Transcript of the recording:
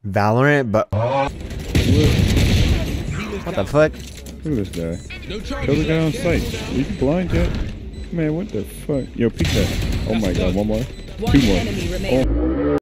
Valorant, but what the fuck? Look at this guy. Kill the guy on sight. Are you blind yet? Man, what the fuck? Yo, peek that. Oh my god, one more. Two more. Oh.